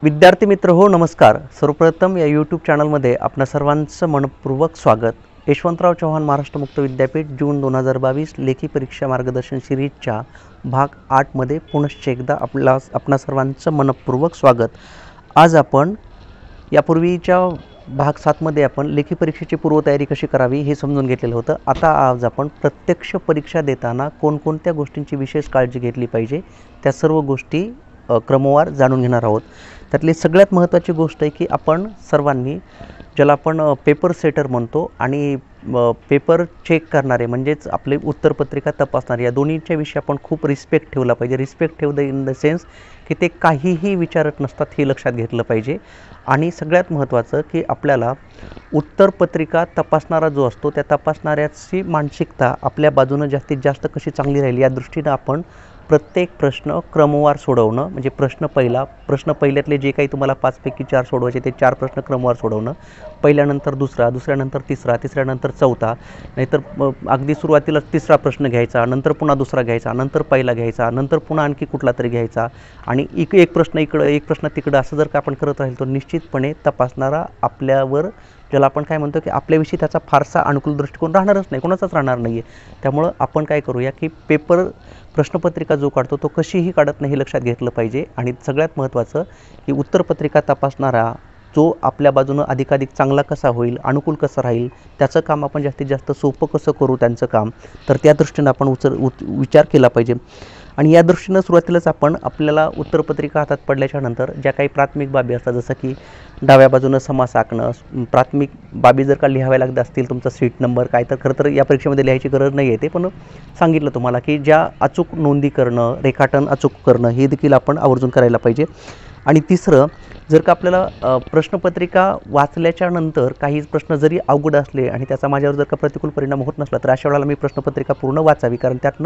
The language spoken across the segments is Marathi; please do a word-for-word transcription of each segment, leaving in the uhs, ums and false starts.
विद्यार्थी मित्र हो नमस्कार. सर्वप्रथम या यूट्यूब चॅनलमध्ये आपणा सर्वांचं मनपूर्वक स्वागत. यशवंतराव चव्हाण महाराष्ट्र मुक्त विद्यापीठ जून दोन हजार बावीस लेखी परीक्षा मार्गदर्शन सिरीजच्या भाग आठमध्ये पुनश्च एकदा आपला आपणा सर्वांचं मनपूर्वक स्वागत. आज आपण यापूर्वीच्या भाग सातमध्ये आपण लेखी परीक्षेची पूर्वतयारी कशी करावी हे समजून घेतलेलं होतं. आता आज आपण प्रत्यक्ष परीक्षा देताना कोणकोणत्या गोष्टींची विशेष काळजी घेतली पाहिजे त्या सर्व गोष्टी क्रमवार जाणून घेणार आहोत. त्यातली सगळ्यात महत्त्वाची गोष्ट आहे की आपण सर्वांनी ज्याला आपण पेपर सेटर म्हणतो आणि पेपर चेक करणारे म्हणजेच आपले उत्तरपत्रिका तपासणारे या दोन्हीच्या विषयी आपण खूप रिस्पेक्ट ठेवला पाहिजे. रिस्पेक्ट ठेव द इन द सेन्स की ते काहीही विचारत नसतात हे लक्षात घेतलं पाहिजे. आणि सगळ्यात महत्त्वाचं की आपल्याला उत्तरपत्रिका तपासणारा जो असतो त्या तपासणाऱ्याची मानसिकता आपल्या बाजूनं जास्तीत जास्त कशी चांगली राहील या दृष्टीनं आपण प्रत्येक प्रश्न क्रमवार सोडवणं म्हणजे प्रश्न पहिला प्रश्न पहिल्यातले जे काही तुम्हाला पाचपैकी चार सोडवायचे ते चार प्रश्न क्रमवार सोडवणं, पहिल्यानंतर दुसरा, दुसऱ्यानंतर तिसरा, तिसऱ्यानंतर चौथा, नाहीतर अगदी सुरुवातीला तिसरा प्रश्न घ्यायचा, नंतर पुन्हा दुसरा घ्यायचा, नंतर पहिला घ्यायचा, नंतर पुन्हा आणखी कुठला तरी घ्यायचा आणि एक एक प्रश्न इकडं एक प्रश्न तिकडं असं जर का आपण करत राहील तर निश्चितपणे तपासणारा आपल्यावर ज्याला आपण काय म्हणतो की आपल्याविषयी त्याचा फारसा अनुकूल दृष्टिकोन राहणारच नाही, कोणाचाच राहणार नाही आहे. त्यामुळं आपण काय करूया की पेपर प्रश्नपत्रिका जो काढतो तो कशीही काढत नाही हे लक्षात घेतलं पाहिजे. आणि सगळ्यात महत्त्वाचं की उत्तरपत्रिका तपासणारा जो आपल्या बाजूनं अधिकाधिक चांगला कसा होईल, अनुकूल कसं राहील, त्याचं काम आपण जास्तीत जास्त सोपं कसं करू त्यांचं काम, तर त्या दृष्टीनं आपण उचल उत विचार केला पाहिजे. आणि या दृष्टीनं सुरुवातीलाच आपण आपल्याला उत्तरपत्रिका हातात पडल्याच्यानंतर ज्या काही प्राथमिक बाबी असतात जसं की डाव्या बाजूनं समास आखणं, प्राथमिक बाबी जर का लिहाव्या लागत असतील तुमचा सीट नंबर काय तर खरं तर या परीक्षेमध्ये लिहायची गरज नाही आहे, ते पण सांगितलं तुम्हाला की ज्या अचूक नोंदी करणं, रेखाटन अचूक करणं हे देखील आपण आवर्जून करायला पाहिजे. आणि तिसरं जर का आपल्याला प्रश्नपत्रिका वाचल्याच्या नंतर काही प्रश्न जरी अवघड असले आणि त्याचा माझ्यावर जर का प्रतिकूल परिणाम होत नसला तर अशा वेळेला मी प्रश्नपत्रिका पूर्ण वाचावी, कारण त्यातनं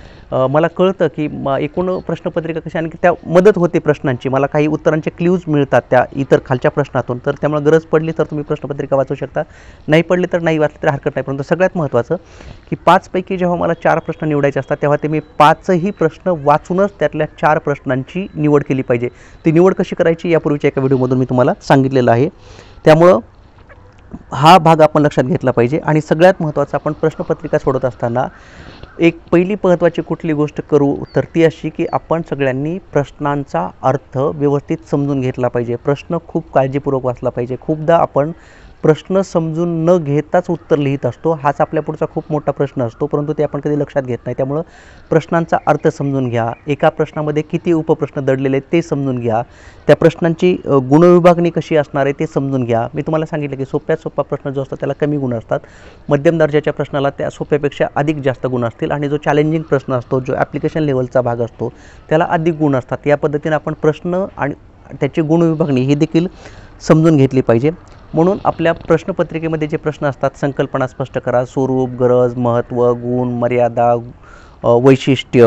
मला कळतं की म एकूण प्रश्नपत्रिका कशी आणि त्या मदत होते प्रश्नांची, मला काही उत्तरांचे क्ल्यूज मिळतात त्या इतर खालच्या प्रश्नातून, तर त्यामुळे गरज पडली तर तुम्ही प्रश्नपत्रिका वाचू शकता, नाही पडली तर नाही वाचली तर हरकत नाही. परंतु सगळ्यात महत्त्वाचं की पाचपैकी जेव्हा मला चार प्रश्न निवडायचे असतात तेव्हा ते मी पाचही प्रश्न वाचूनच त्यातल्या चार प्रश्नांची निवड केली पाहिजे. ती निवड कशी करायची यापूर्वीच्या एका व्हिडिओमधून मी तुम्हाला सांगितलेलं आहे. त्यामुळं हा भाग आपण लक्षात घेतला पाहिजे. आणि सगळ्यात महत्त्वाचं आपण प्रश्नपत्रिका सोडत असताना एक पहिली महत्त्वाची कुठली गोष्ट करू तर ती अशी की आपण सगळ्यांनी प्रश्नांचा अर्थ व्यवस्थित समजून घेतला पाहिजे. प्रश्न खूप काळजीपूर्वक वाचला पाहिजे. खूपदा आपण प्रश्न समजून न घेताच उत्तर लिहित असतो, हाच आपल्या पुढचा खूप मोठा प्रश्न असतो, परंतु ते आपण कधी लक्षात घेत नाही. त्यामुळं प्रश्नांचा अर्थ समजून घ्या, एका प्रश्नामध्ये किती उपप्रश्न दडलेले आहेत ते समजून घ्या, त्या प्रश्नांची गुणविभागणी कशी असणार आहे ते समजून घ्या. मी तुम्हाला सांगितलं की सोप्यात सोपा प्रश्न जो असतो त्याला कमी गुण असतात, मध्यम दर्जाच्या प्रश्नाला त्या सोप्यापेक्षा अधिक जास्त गुण असतील आणि जो चॅलेंजिंग प्रश्न असतो जो ॲप्लिकेशन लेवलचा भाग असतो त्याला अधिक गुण असतात. या पद्धतीने आपण प्रश्न आणि त्याची गुणविभागणी ही देखील समजून घेतली पाहिजे. म्हणून आपल्या प्रश्नपत्रिकेमध्ये जे प्रश्न असतात, संकल्पना स्पष्ट करा, स्वरूप, गरज, महत्त्व, गुण, मर्यादा, वैशिष्ट्य,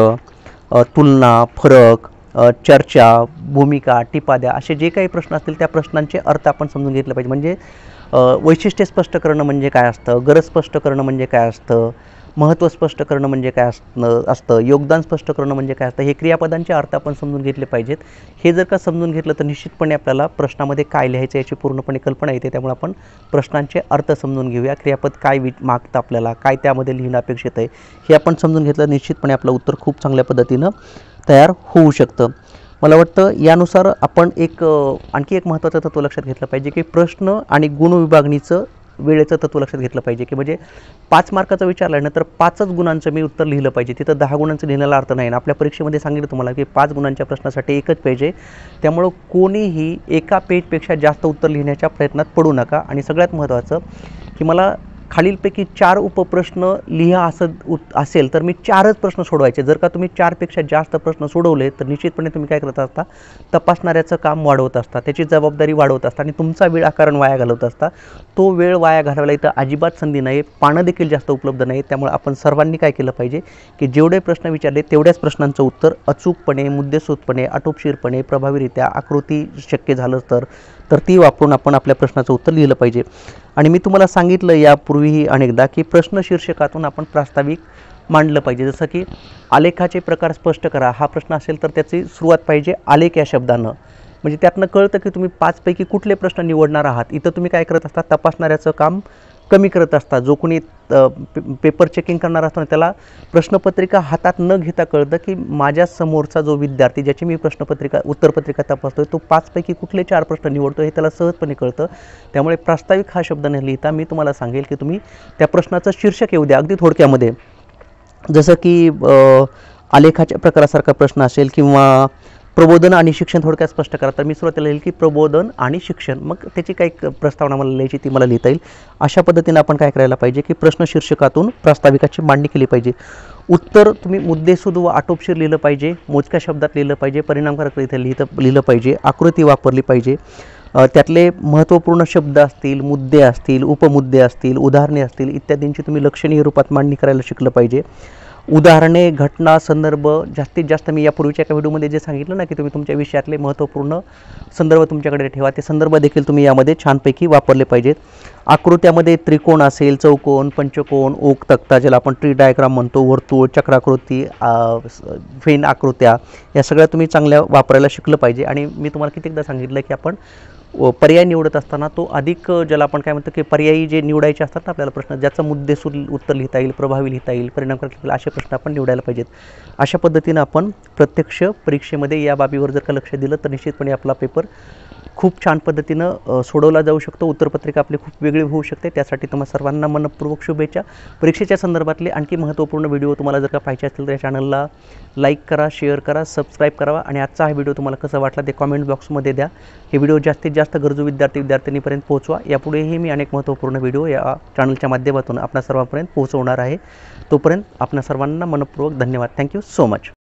तुलना, फरक, चर्चा, भूमिका, टिपा द्या, असे जे काही प्रश्न असतील त्या प्रश्नांचे अर्थ आपण समजून घेतले पाहिजे. म्हणजे वैशिष्ट्य स्पष्ट करणं म्हणजे काय असतं, गरज स्पष्ट करणं म्हणजे काय असतं, महत्त्व स्पष्ट करणं म्हणजे काय असणं असतं, योगदान स्पष्ट करणं म्हणजे काय असतं, हे क्रियापदांचे अर्थ आपण समजून घेतले पाहिजेत. हे जर का समजून घेतलं तर निश्चितपणे आपल्याला प्रश्नामध्ये काय लिहायचं याची पूर्णपणे कल्पना येते. त्यामुळे आपण प्रश्नांचे अर्थ समजून घेऊया, क्रियापद काय वि मागतं आपल्याला, काय त्यामध्ये लिहिणं अपेक्षित आहे हे आपण समजून घेतलं निश्चितपणे आपलं उत्तर खूप चांगल्या पद्धतीनं तयार होऊ शकतं. मला वाटतं यानुसार आपण एक आणखी एक महत्त्वाचं तत्त्व लक्षात घेतलं पाहिजे की प्रश्न आणि गुणविभागणीचं वेळेचं तत्त्व लक्षात घेतलं पाहिजे. की म्हणजे पाच मार्काचं विचारलं ना तर पाचच गुणांचं मी उत्तर लिहिलं पाहिजे, तिथं दहा गुणांचं लिहिण्याला अर्थ नाही. आपल्या परीक्षेमध्ये सांगितलं तुम्हाला की पाच गुणांच्या प्रश्नासाठी एकच पेज आहे, त्यामुळं कोणीही एका पेजपेक्षा जास्त उत्तर लिहिण्याच्या प्रयत्नात पडू नका. आणि सगळ्यात महत्त्वाचं की मला खालीलपैकी चार उपप्रश्न लिहा असं उत असेल तर मी चारच प्रश्न सोडवायचे. जर का तुम्ही चारपेक्षा जास्त प्रश्न सोडवले तर निश्चितपणे तुम्ही काय करत असता, तपासणाऱ्याचं काम वाढवत असता, त्याची जबाबदारी वाढवत असता आणि तुमचा वेळ आकारण वाया घालवत असता. तो वेळ वाया घालवायला इथं अजिबात संधी नाही, पानं देखील जास्त उपलब्ध नाही. त्यामुळे आपण सर्वांनी काय केलं पाहिजे की जेवढे प्रश्न विचारले तेवढ्याच प्रश्नांचं उत्तर अचूकपणे, मुद्देसूदपणे, आटोपशीरपणे, प्रभावीरित्या, आकृती शक्य झालं तर तर ती वापरून आपण आपल्या प्रश्नाचं उत्तर लिहिलं पाहिजे. आणि मी तुम्हाला सांगितलं यापूर्वीही अनेकदा की प्रश्न शीर्षकातून आपण प्रास्ताविक मांडलं पाहिजे. जसं की आलेखाचे प्रकार स्पष्ट करा हा प्रश्न असेल तर त्याची सुरुवात पाहिजे आलेख या शब्दानं, म्हणजे त्यातनं कळतं की तुम्ही पाचपैकी कुठले प्रश्न निवडणार आहात. इथं तुम्ही काय करत असता, तपासणाऱ्याचं काम कमी करत असता. जो कोणी पेपर चेकिंग करणार असतो ना, त्याला प्रश्नपत्रिका हातात न घेता कळतं की माझ्या समोरचा जो विद्यार्थी ज्याची मी प्रश्नपत्रिका उत्तरपत्रिका तपासतोय तो पाचपैकी कुठले चार प्रश्न निवडतो हे त्याला सहजपणे कळतं. त्यामुळे प्रास्ताविक हा शब्द न लिहिता मी तुम्हाला सांगेल की तुम्ही त्या प्रश्नाचं शीर्षक येऊ द्या अगदी थोडक्यामध्ये. जसं की आलेखाच्या प्रकारासारखा प्रश्न असेल किंवा प्रबोधन आणि शिक्षण थोडक्यात स्पष्ट करा, तर मी सुरुवातीला लिहिल की प्रबोधन आणि शिक्षण, मग त्याची काही प्रस्तावना मला लिहायची ती मला लिहिता येईल. अशा पद्धतीने आपण काय करायला पाहिजे की प्रश्न शीर्षकातून प्रास्ताविकाची मांडणी केली पाहिजे. उत्तर तुम्ही मुद्देसूद व आटोपशीर लिहिलं पाहिजे, मोजक्या शब्दात लिहिलं पाहिजे, परिणामकारक इथे लिहितं लिहिलं पाहिजे, आकृती वापरली पाहिजे, त्यातले महत्त्वपूर्ण शब्द असतील, मुद्दे असतील, उपमुद्दे असतील, उदाहरणे असतील इत्यादींची तुम्ही लक्षणीय रूपात मांडणी करायला शिकलं पाहिजे. उदाहरणे, घटना, संदर्भ जास्तीत जास्त मी यापूर्वीच्या एका व्हिडिओमध्ये जे सांगितलं ना की तुम्ही तुमच्या विषयातले महत्त्वपूर्ण संदर्भ तुमच्याकडे ठेवा, ते संदर्भ देखील तुम्ही यामध्ये छानपैकी वापरले पाहिजेत. आकृत्यामध्ये त्रिकोण असेल, चौकोन, पंचकोन, ओक तक्ता ज्याला आपण ट्री डायग्राम म्हणतो, वर्तुळ, चक्राकृती, फेन आकृत्या या सगळ्या तुम्ही चांगल्या वापरायला शिकलं पाहिजे. आणि मी तुम्हाला कितीकदा सांगितलं की आपण पर्याय निवडत असताना तो अधिक ज्याला आपण काय म्हणतो की पर्यायी जे निवडायचे असतात ना आपल्याला प्रश्न, ज्याचं मुद्देसूद उत्तर लिहिता येईल, प्रभावी लिहिता येईल, परिणामकारक लिहिता येईल असे प्रश्न आपण निवडायला पाहिजेत. अशा पद्धतीनं आपण प्रत्यक्ष परीक्षेमध्ये या बाबीवर जर का लक्ष दिलं तर निश्चितपणे आपला पेपर खूप छान पद्धतीनं सोडवला जाऊ शकतो. उत्तरपत्रिका आपली खूप वेगळी होऊ शकते. त्यासाठी तुम्हाला सर्वांना मनपूर्वक शुभेच्छा. परीक्षेच्या संदर्भातले आणखी महत्त्वपूर्ण व्हिडिओ तुम्हाला जर का पाहिजे असतील तर या चॅनलला लाईक करा, शेअर करा, सबस्क्राईब करा आणि आजचा हा व्हिडिओ तुम्हाला कसा वाटला ते कॉमेंट बॉक्समध्ये द्या. हे व्हिडिओ जास्तीत जास्त गरजू विद्यार्थी विद्यार्थिनीपर्यंत पोहोचवा. यापुढेही मी अनेक महत्त्वपूर्ण व्हिडिओ या चॅनलच्या माध्यमातून आपणा सर्वांपर्यंत पोहोचवणार आहे. तोपर्यंत आपणा सर्वांना मनपूर्वक धन्यवाद. Thank you so much.